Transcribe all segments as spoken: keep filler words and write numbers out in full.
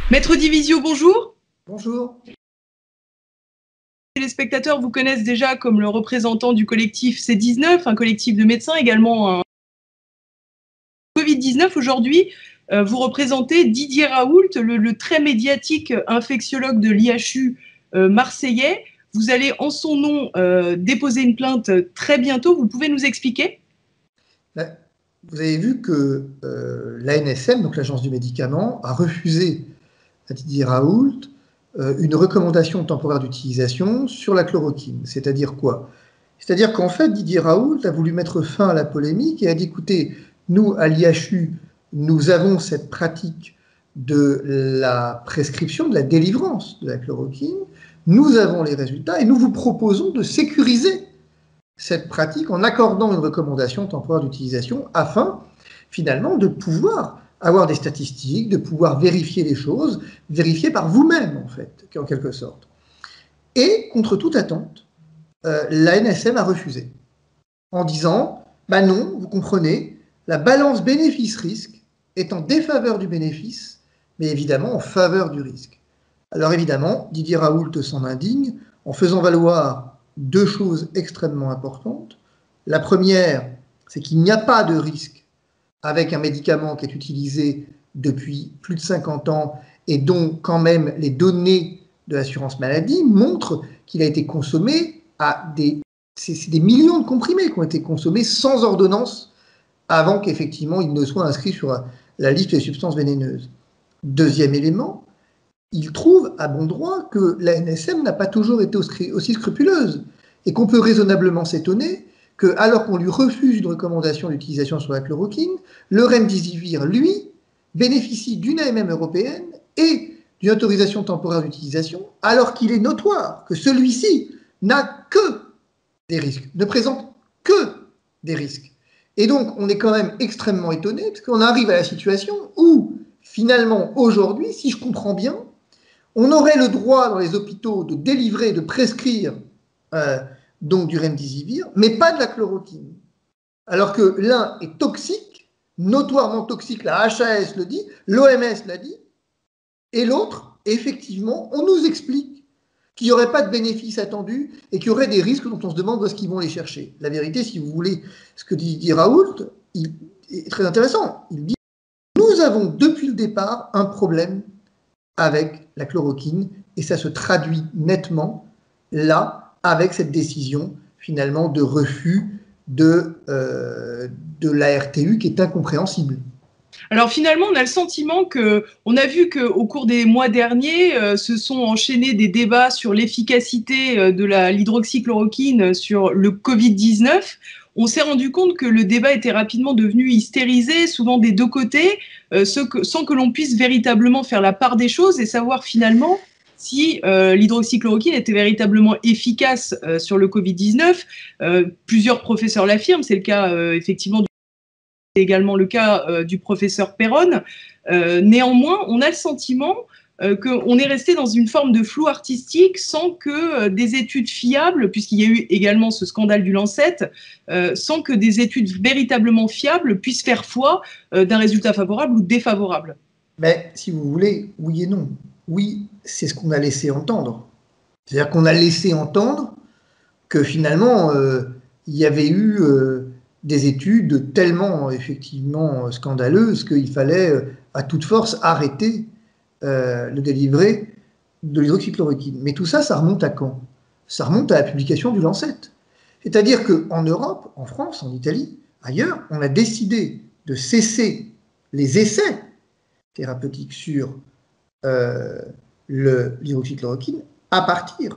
Maître Divisio, bonjour. Bonjour. Les spectateurs vous connaissent déjà comme le représentant du collectif C dix-neuf, un collectif de médecins, également un Covid dix-neuf. Aujourd'hui, euh, vous représentez Didier Raoult, le, le très médiatique infectiologue de l'I H U euh, marseillais. Vous allez en son nom euh, déposer une plainte très bientôt. Vous pouvez nous expliquer? Vous avez vu que euh, l'A N S M, donc l'Agence du médicament, a refusé à Didier Raoult euh, une recommandation temporaire d'utilisation sur la chloroquine. C'est-à-dire quoi? C'est-à-dire qu'en fait, Didier Raoult a voulu mettre fin à la polémique et a dit, écoutez, nous, à l'I H U, nous avons cette pratique de la prescription, de la délivrance de la chloroquine, nous avons les résultats et nous vous proposons de sécuriser cette pratique en accordant une recommandation temporaire d'utilisation afin, finalement, de pouvoir avoir des statistiques, de pouvoir vérifier les choses, vérifier par vous-même, en fait, en quelque sorte. Et, contre toute attente, euh, l'A N S M a refusé, en disant, bah non, vous comprenez, la balance bénéfice-risque est en défaveur du bénéfice, mais évidemment en faveur du risque. Alors évidemment, Didier Raoult s'en indigne en faisant valoir deux choses extrêmement importantes. La première, c'est qu'il n'y a pas de risque avec un médicament qui est utilisé depuis plus de cinquante ans et dont quand même les données de l'assurance maladie montrent qu'il a été consommé à des... C'est des millions de comprimés qui ont été consommés sans ordonnance avant qu'effectivement il ne soit inscrit sur la liste des substances vénéneuses. Deuxième élément, il trouve à bon droit que l'A N S M n'a pas toujours été aussi scrupuleuse et qu'on peut raisonnablement s'étonner que, alors qu'on lui refuse une recommandation d'utilisation sur la chloroquine, le remdesivir, lui, bénéficie d'une A M M européenne et d'une autorisation temporaire d'utilisation, alors qu'il est notoire que celui-ci n'a que des risques, ne présente que des risques. Et donc, on est quand même extrêmement étonné, parce qu'on arrive à la situation où, finalement, aujourd'hui, si je comprends bien, on aurait le droit dans les hôpitaux de délivrer, de prescrire euh, donc du remdesivir, mais pas de la chloroquine. Alors que l'un est toxique, notoirement toxique, la H A S le dit, l'O M S l'a dit, et l'autre, effectivement, on nous explique qu'il n'y aurait pas de bénéfices attendus et qu'il y aurait des risques dont on se demande où est-ce qu'ils vont les chercher. La vérité, si vous voulez, ce que dit Raoult, il est très intéressant. Il dit, nous avons depuis le départ un problème avec la chloroquine, et ça se traduit nettement, là, avec cette décision, finalement, de refus de, euh, de la R T U qui est incompréhensible. Alors finalement, on a le sentiment que, on a vu qu'au cours des mois derniers, euh, se sont enchaînés des débats sur l'efficacité euh, de l'hydroxychloroquine sur le Covid dix-neuf. On s'est rendu compte que le débat était rapidement devenu hystérisé, souvent des deux côtés, euh, que, sans que l'on puisse véritablement faire la part des choses et savoir finalement si euh, l'hydroxychloroquine était véritablement efficace euh, sur le Covid dix-neuf. Euh, plusieurs professeurs l'affirment, c'est le cas euh, effectivement du c'est également le cas euh, du professeur Perron. Euh, néanmoins, on a le sentiment euh, qu'on est resté dans une forme de flou artistique sans que euh, des études fiables, puisqu'il y a eu également ce scandale du Lancet, euh, sans que des études véritablement fiables puissent faire foi euh, d'un résultat favorable ou défavorable. Mais si vous voulez, oui et non. Oui, c'est ce qu'on a laissé entendre. C'est-à-dire qu'on a laissé entendre que finalement, euh, il y avait eu euh, des études tellement effectivement scandaleuses qu'il fallait euh, à toute force arrêter euh, le délivrer de l'hydroxychloroquine. Mais tout ça, ça remonte à quand? Ça remonte à la publication du Lancet. C'est-à-dire qu'en Europe, en France, en Italie, ailleurs, on a décidé de cesser les essais thérapeutiques sur euh, l'hydroxychloroquine à partir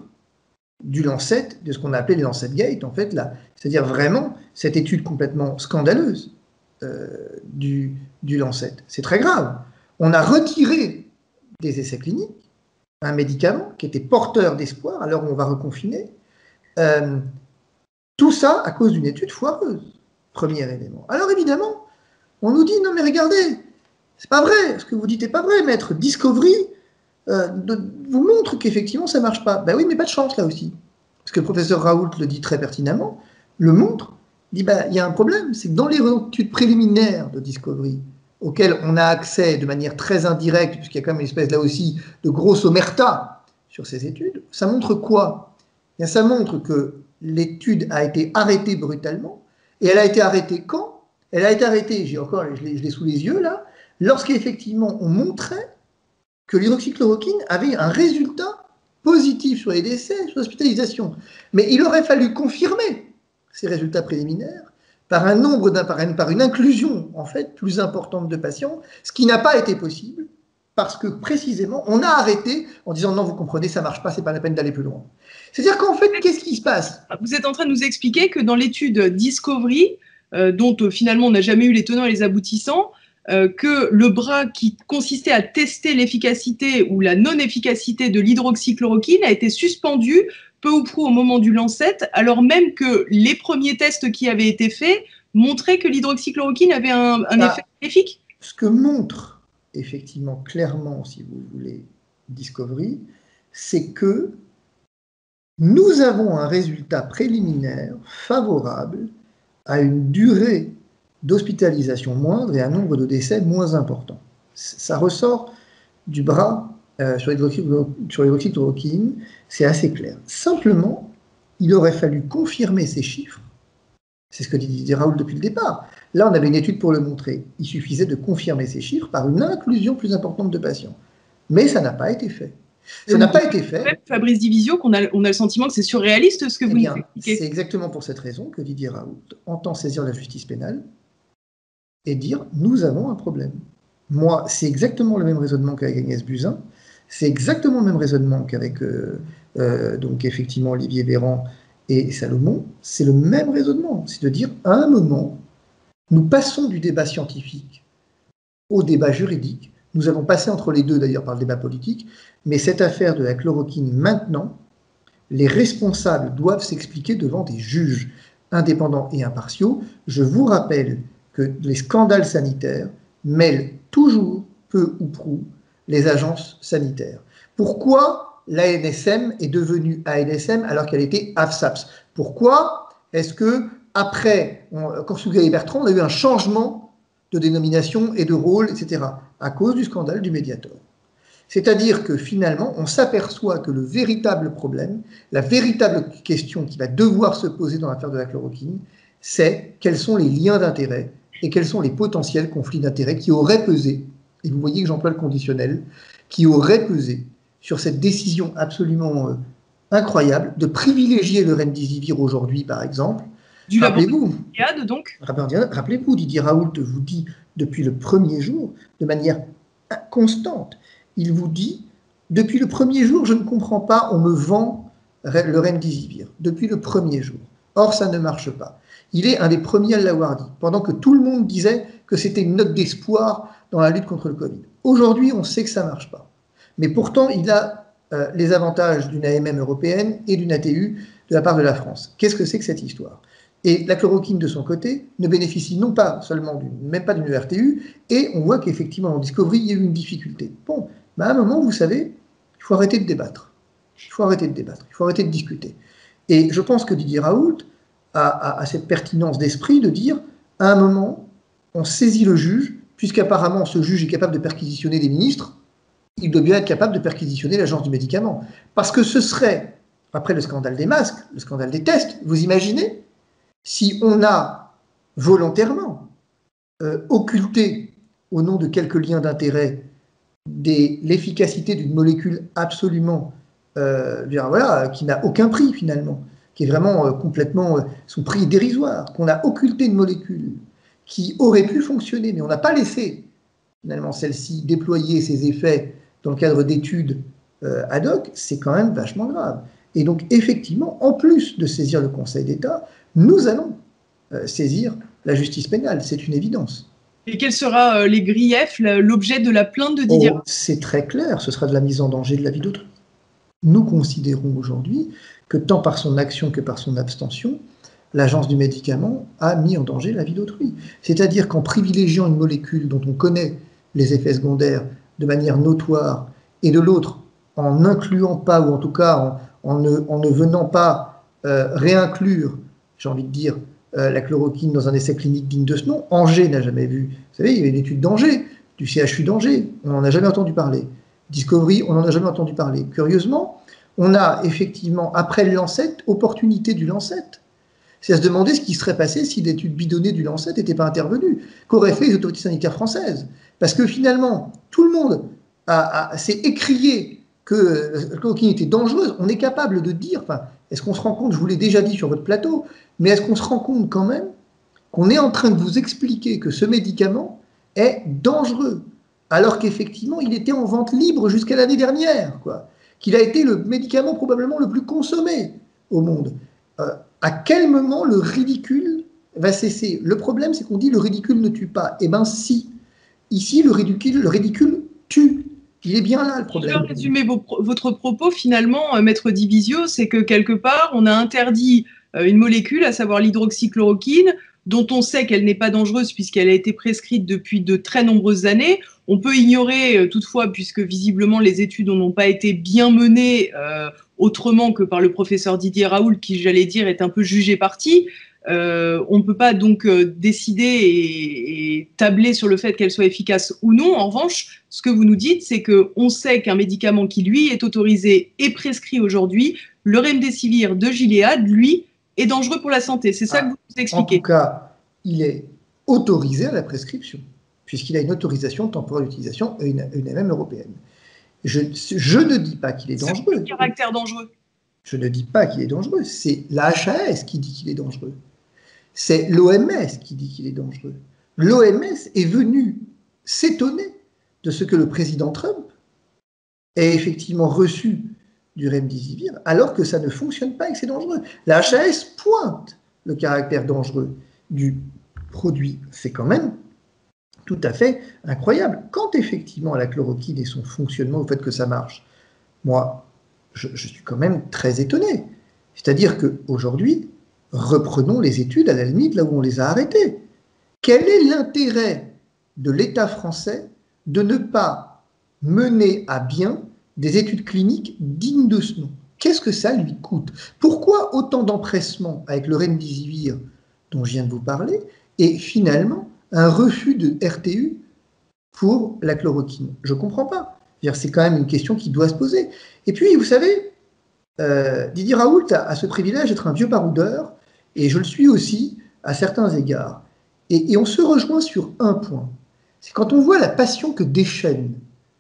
du Lancet, de ce qu'on a appelé le Lancet Gate, en fait, là. C'est-à-dire vraiment cette étude complètement scandaleuse euh, du, du Lancet. C'est très grave. On a retiré des essais cliniques un médicament qui était porteur d'espoir à l'heure où on va reconfiner. Euh, tout ça à cause d'une étude foireuse, premier élément. Alors évidemment, on nous dit, non mais regardez, c'est pas vrai, ce que vous dites n'est pas vrai, maître. Discovery euh, de, vous montre qu'effectivement ça marche pas. Ben oui, mais pas de chance là aussi. Parce que le professeur Raoult le dit très pertinemment, le montre, dit, ben il y a un problème, c'est que dans les études préliminaires de Discovery, auxquels on a accès de manière très indirecte, puisqu'il y a quand même une espèce là aussi de grosse omerta sur ces études, ça montre quoi? Eh bien, ça montre que l'étude a été arrêtée brutalement, et elle a été arrêtée quand? Elle a été arrêtée, j'ai encore, je l'ai sous les yeux là, lorsqu'effectivement on montrait que l'hydroxychloroquine avait un résultat positif sur les décès, sur l'hospitalisation. Mais il aurait fallu confirmer ces résultats préliminaires par un nombre, par une, par une inclusion en fait plus importante de patients, ce qui n'a pas été possible parce que précisément on a arrêté en disant non, vous comprenez, ça marche pas, c'est pas la peine d'aller plus loin. C'est-à-dire qu'en fait, qu'est-ce qui se passe? Vous êtes en train de nous expliquer que dans l'étude Discovery, euh, dont euh, finalement on n'a jamais eu les tenants et les aboutissants, euh, que le bras qui consistait à tester l'efficacité ou la non-efficacité de l'hydroxychloroquine a été suspendu peu ou prou au moment du Lancet, alors même que les premiers tests qui avaient été faits montraient que l'hydroxychloroquine avait un, un bah, effet bénéfique. Ce que montre effectivement clairement, si vous voulez, Discovery, c'est que nous avons un résultat préliminaire favorable à une durée d'hospitalisation moindre et un nombre de décès moins important. Ça ressort du bras euh, sur l'hydroxychloroquine, c'est assez clair. Simplement, il aurait fallu confirmer ces chiffres. C'est ce que dit Didier Raoult depuis le départ. Là, on avait une étude pour le montrer. Il suffisait de confirmer ces chiffres par une inclusion plus importante de patients. Mais ça n'a pas été fait. Ça n'a pas été fait. Fabrice Divisio, qu'on a, on a le sentiment que c'est surréaliste ce que eh vous bien, nous expliquez. C'est exactement pour cette raison que Didier Raoult entend saisir la justice pénale et dire « nous avons un problème ». Moi, c'est exactement le même raisonnement qu'avec Agnès Buzyn, c'est exactement le même raisonnement qu'avec euh, euh, donc effectivement Olivier Véran et Salomon, c'est le même raisonnement, c'est de dire à un moment, nous passons du débat scientifique au débat juridique. Nous avons passé entre les deux d'ailleurs par le débat politique, mais cette affaire de la chloroquine maintenant, les responsables doivent s'expliquer devant des juges indépendants et impartiaux. Je vous rappelle que les scandales sanitaires mêlent toujours, peu ou prou, les agences sanitaires. Pourquoi l'A N S M est devenue A N S M alors qu'elle était A F SAPS? Pourquoi est-ce que, après Korsouga et Bertrand, on a eu un changement de dénomination et de rôle, et cetera, à cause du scandale du Mediator? C'est-à-dire que finalement, on s'aperçoit que le véritable problème, la véritable question qui va devoir se poser dans l'affaire de la chloroquine, c'est quels sont les liens d'intérêt et quels sont les potentiels conflits d'intérêts qui auraient pesé, et vous voyez que j'emploie le conditionnel, qui auraient pesé sur cette décision absolument euh, incroyable de privilégier le remdesivir aujourd'hui, par exemple. Rappelez-vous, donc. Rappelez-vous, Didier Raoult vous dit depuis le premier jour, de manière constante, il vous dit, depuis le premier jour, je ne comprends pas, on me vend le remdesivir, depuis le premier jour. Or, ça ne marche pas. Il est un des premiers à l'avoir dit, pendant que tout le monde disait que c'était une note d'espoir dans la lutte contre le Covid. Aujourd'hui, on sait que ça ne marche pas. Mais pourtant, il a euh, les avantages d'une A M M européenne et d'une A T U de la part de la France. Qu'est-ce que c'est que cette histoire? Et la chloroquine, de son côté, ne bénéficie non pas seulement d'une, même pas d'une R T U, et on voit qu'effectivement, en Discovery, il y a eu une difficulté. Bon, mais à un moment, vous savez, il faut arrêter de débattre. Il faut arrêter de débattre, il faut arrêter de discuter. Et je pense que Didier Raoult a, a, a cette pertinence d'esprit de dire, à un moment, on saisit le juge, puisqu'apparemment ce juge est capable de perquisitionner des ministres, il doit bien être capable de perquisitionner l'agence du médicament. Parce que ce serait, après le scandale des masques, le scandale des tests, vous imaginez, si on a volontairement euh, occulté, au nom de quelques liens d'intérêt, l'efficacité d'une molécule absolument, euh, bien, voilà, qui n'a aucun prix finalement, qui est vraiment euh, complètement, euh, son prix est dérisoire, qu'on a occulté une molécule qui aurait pu fonctionner, mais on n'a pas laissé finalement celle-ci déployer ses effets dans le cadre d'études euh, ad hoc, c'est quand même vachement grave. Et donc effectivement, en plus de saisir le Conseil d'État, nous allons euh, saisir la justice pénale, c'est une évidence. Et quels seront euh, les griefs, l'objet de la plainte de Didier Raoult? Oh, c'est très clair, ce sera de la mise en danger de la vie d'autrui. Nous considérons aujourd'hui que tant par son action que par son abstention, l'agence du médicament a mis en danger la vie d'autrui. C'est-à-dire qu'en privilégiant une molécule dont on connaît les effets secondaires de manière notoire, et de l'autre, en n'incluant pas, ou en tout cas en, en, ne, en ne venant pas euh, réinclure, j'ai envie de dire, euh, la chloroquine dans un essai clinique digne de ce nom. Angers n'a jamais vu. Vous savez, il y avait une étude d'Angers, du C H U d'Angers, on n'en a jamais entendu parler. Discovery, on n'en a jamais entendu parler. Curieusement, on a effectivement, après le Lancet, opportunité du Lancet. C'est à se demander ce qui serait passé si l'étude bidonnée du Lancet n'était pas intervenue. Qu'auraient fait les autorités sanitaires françaises? Parce que finalement, tout le monde a, a, s'est écrié que la chloroquine était dangereuse. On est capable de dire, enfin, est-ce qu'on se rend compte, je vous l'ai déjà dit sur votre plateau, mais est-ce qu'on se rend compte quand même qu'on est en train de vous expliquer que ce médicament est dangereux, alors qu'effectivement, il était en vente libre jusqu'à l'année dernière, quoi, qu'il a été le médicament probablement le plus consommé au monde. Euh, à quel moment le ridicule va cesser? Le problème, c'est qu'on dit le ridicule ne tue pas. Eh bien, si. Ici, le ridicule, le ridicule tue. Il est bien là, le problème. Je vais résumer vos, votre propos, finalement, euh, Maître Divisio, c'est que quelque part, on a interdit euh, une molécule, à savoir l'hydroxychloroquine, dont on sait qu'elle n'est pas dangereuse puisqu'elle a été prescrite depuis de très nombreuses années. On peut ignorer euh, toutefois, puisque visiblement les études n'ont pas été bien menées euh, autrement que par le professeur Didier Raoult, qui, j'allais dire, est un peu jugé parti. Euh, on ne peut pas donc euh, décider et, et tabler sur le fait qu'elle soit efficace ou non. En revanche, ce que vous nous dites, c'est qu'on sait qu'un médicament qui, lui, est autorisé et prescrit aujourd'hui, le remdesivir de Gilead, lui, est dangereux pour la santé. C'est ça ah, que vous nous expliquez. En tout cas, il est autorisé à la prescription, puisqu'il a une autorisation temporaire d'utilisation et une, une M M européenne. Je, je ne dis pas qu'il est dangereux. C'est le caractère dangereux. Je ne dis pas qu'il est dangereux. C'est la H A S qui dit qu'il est dangereux. C'est l'O M S qui dit qu'il est dangereux. L'O M S est venu s'étonner de ce que le président Trump ait effectivement reçu du remdesivir, alors que ça ne fonctionne pas et que c'est dangereux. La H A S pointe le caractère dangereux du produit. C'est quand même tout à fait incroyable. Quant effectivement à la chloroquine et son fonctionnement, au fait que ça marche, moi, je, je suis quand même très étonné. C'est-à-dire qu'aujourd'hui, reprenons les études à la limite là où on les a arrêtées. Quel est l'intérêt de l'État français de ne pas mener à bien des études cliniques dignes de ce nom? Qu'est-ce que ça lui coûte? Pourquoi autant d'empressement avec le remdesivir dont je viens de vous parler et finalement un refus de R T U pour la chloroquine? Je ne comprends pas. C'est quand même une question qui doit se poser. Et puis, vous savez, euh, Didier Raoult a, a ce privilège d'être un vieux baroudeur, et je le suis aussi à certains égards. Et, et on se rejoint sur un point. C'est quand on voit la passion que déchaîne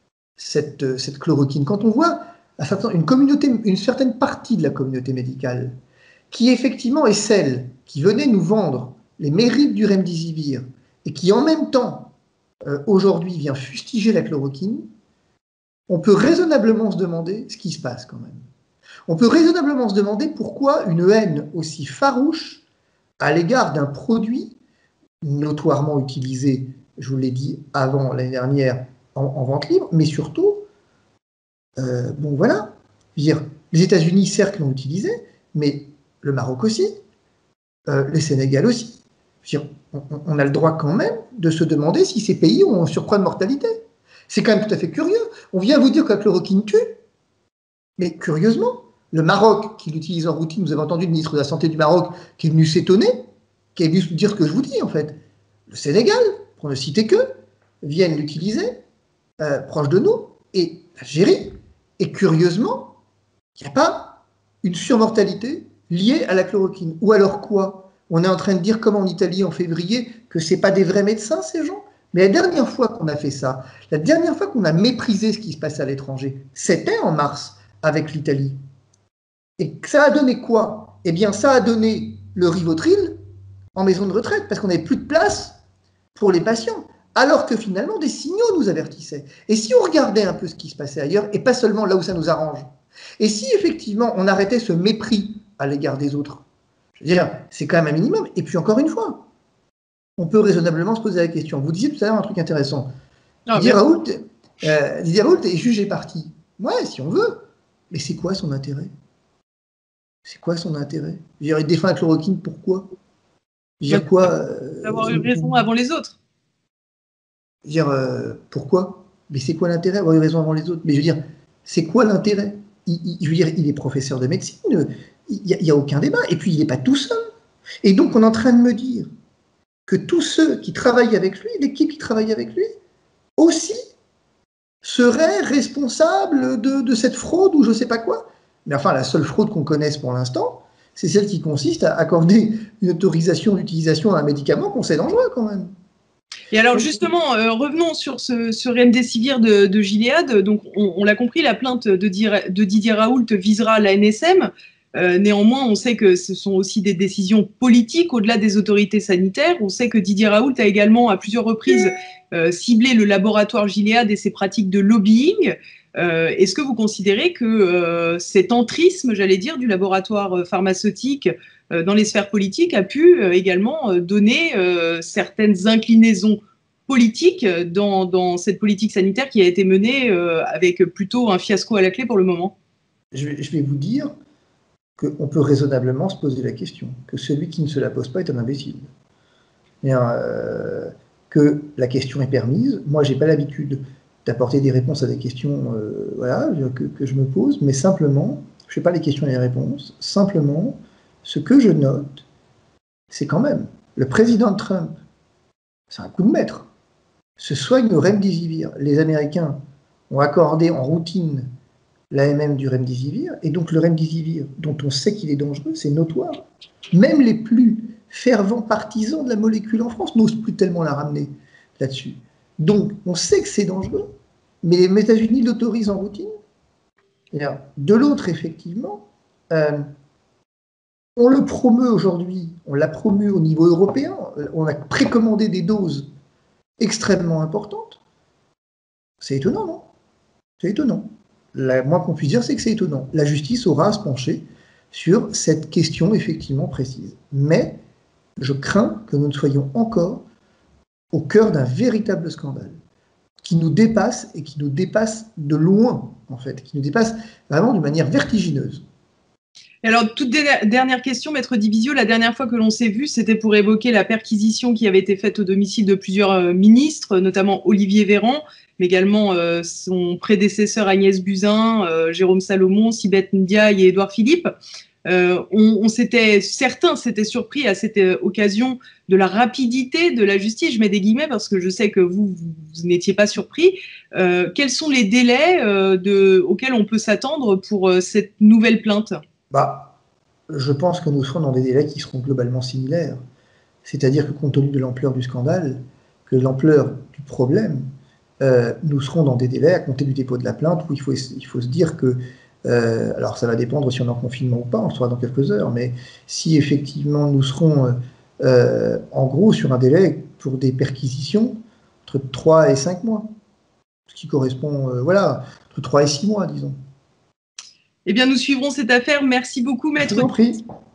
cette, cette chloroquine, quand on voit une, communauté, une certaine partie de la communauté médicale, qui effectivement est celle qui venait nous vendre les mérites du remdesivir, et qui en même temps, euh, aujourd'hui, vient fustiger la chloroquine, on peut raisonnablement se demander ce qui se passe quand même. On peut raisonnablement se demander pourquoi une haine aussi farouche à l'égard d'un produit notoirement utilisé, je vous l'ai dit avant l'année dernière, en, en vente libre, mais surtout, euh, bon voilà, je veux dire, les États-Unis certes l'ont utilisé, mais le Maroc aussi, euh, le Sénégal aussi. Je veux dire, on, on a le droit quand même de se demander si ces pays ont un surcroît de mortalité. C'est quand même tout à fait curieux. On vient vous dire que la chloroquine tue, mais curieusement, le Maroc, qui l'utilise en routine, vous avez entendu le ministre de la Santé du Maroc qui est venu s'étonner, qui est venu dire ce que je vous dis en fait. Le Sénégal, pour ne citer que, viennent l'utiliser, euh, proche de nous, et l'Algérie, et curieusement, il n'y a pas une surmortalité liée à la chloroquine. Ou alors quoi? On est en train de dire, comme en Italie en février, que ce n'est pas des vrais médecins ces gens? Mais la dernière fois qu'on a fait ça, la dernière fois qu'on a méprisé ce qui se passait à l'étranger, c'était en mars avec l'Italie. Et ça a donné quoi? Eh bien, ça a donné le Rivotril en maison de retraite, parce qu'on n'avait plus de place pour les patients, alors que finalement, des signaux nous avertissaient. Et si on regardait un peu ce qui se passait ailleurs, et pas seulement là où ça nous arrange, et si effectivement on arrêtait ce mépris à l'égard des autres, je veux dire, c'est quand même un minimum. Et puis encore une fois, on peut raisonnablement se poser la question. Vous disiez tout à l'heure un truc intéressant. Ah, Didier Raoult, euh, Didier Raoult est jugé parti. Ouais, si on veut. Mais c'est quoi son intérêt? C'est quoi son intérêt? Je veux dire, il défend la chloroquine, pourquoi? Je veux dire quoi euh, D'avoir eu raison avant les autres. Je veux dire, euh, pourquoi? Mais c'est quoi l'intérêt d'avoir eu raison avant les autres? Mais je veux dire, c'est quoi l'intérêt? il, il, Je veux dire, il est professeur de médecine, il n'y a, a aucun débat. Et puis, il n'est pas tout seul. Et donc, on est en train de me dire que tous ceux qui travaillent avec lui, l'équipe qui travaille avec lui, aussi seraient responsables de, de cette fraude ou je ne sais pas quoi. Mais enfin, la seule fraude qu'on connaisse pour l'instant, c'est celle qui consiste à accorder une autorisation d'utilisation à un médicament qu'on sait dangereux quand même. Et alors justement, euh, revenons sur ce, ce remdesivir de, de Gilead. Donc on, on l'a compris, la plainte de, de Didier Raoult visera l'A N S M. Euh, néanmoins, on sait que ce sont aussi des décisions politiques au-delà des autorités sanitaires. On sait que Didier Raoult a également à plusieurs reprises euh, ciblé le laboratoire Gilead et ses pratiques de lobbying. Euh, Est-ce que vous considérez que euh, cet entrisme, j'allais dire, du laboratoire pharmaceutique euh, dans les sphères politiques a pu euh, également euh, donner euh, certaines inclinaisons politiques dans, dans cette politique sanitaire qui a été menée euh, avec plutôt un fiasco à la clé pour le moment? Je vais, je vais vous dire qu'on peut raisonnablement se poser la question, que celui qui ne se la pose pas est un imbécile. Et, euh, que la question est permise. Moi, je n'ai pas l'habitude d'apporter des réponses à des questions euh, voilà, que, que je me pose, mais simplement, je ne fais pas les questions et les réponses, simplement, ce que je note, c'est quand même, le président Trump, c'est un coup de maître, se soigne au remdesivir. Les Américains ont accordé en routine l'A M M du remdesivir, et donc le remdesivir, dont on sait qu'il est dangereux, c'est notoire. Même les plus fervents partisans de la molécule en France n'osent plus tellement la ramener là-dessus. Donc, on sait que c'est dangereux, mais les États-Unis l'autorisent en routine. De l'autre, effectivement, euh, on le promeut aujourd'hui, on l'a promu au niveau européen, on a précommandé des doses extrêmement importantes. C'est étonnant, non? C'est étonnant. La moins qu'on puisse dire, c'est que c'est étonnant. La justice aura à se pencher sur cette question effectivement précise. Mais je crains que nous ne soyons encore au cœur d'un véritable scandale qui nous dépasse et qui nous dépasse de loin, en fait, qui nous dépasse vraiment d'une manière vertigineuse. Et alors, toute dernière question, Maître Divisio, la dernière fois que l'on s'est vu, c'était pour évoquer la perquisition qui avait été faite au domicile de plusieurs euh, ministres, notamment Olivier Véran, mais également euh, son prédécesseur Agnès Buzyn, euh, Jérôme Salomon, Sibeth Ndiaye et Édouard Philippe. Euh, on, on s'était, certains s'étaient surpris à cette euh, occasion de la rapidité de la justice, je mets des guillemets parce que je sais que vous, vous, vous n'étiez pas surpris. Euh, quels sont les délais euh, de, auxquels on peut s'attendre pour euh, cette nouvelle plainte? Bah, je pense que nous serons dans des délais qui seront globalement similaires. C'est-à-dire que compte tenu de l'ampleur du scandale, que l'ampleur du problème, euh, nous serons dans des délais à compter du dépôt de la plainte où il faut, il faut se dire que, euh, alors ça va dépendre si on est en confinement ou pas, on le saura dans quelques heures, mais si effectivement nous serons euh, en gros sur un délai pour des perquisitions entre trois et cinq mois, ce qui correspond, euh, voilà, entre trois et six mois, disons. Eh bien, nous suivrons cette affaire. Merci beaucoup, Maître. Je vous en prie.